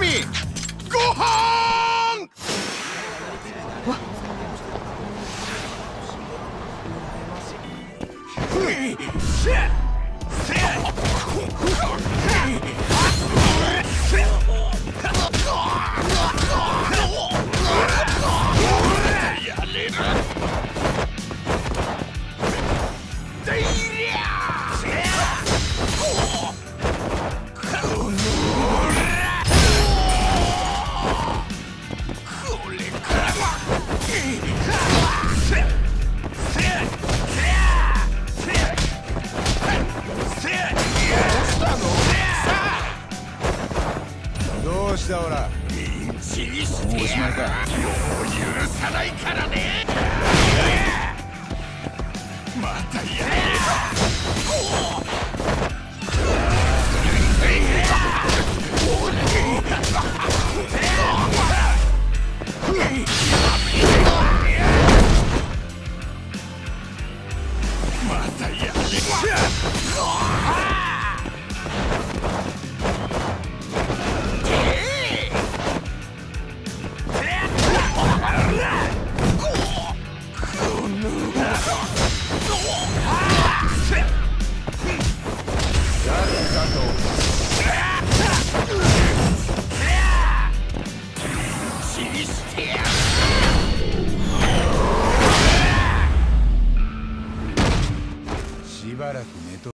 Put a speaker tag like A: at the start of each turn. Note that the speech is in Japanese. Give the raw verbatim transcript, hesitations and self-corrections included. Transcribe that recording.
A: みごはん。どうしたオラ。
B: リンチにしてもうおしまいか。もう許さないからね。またやれ。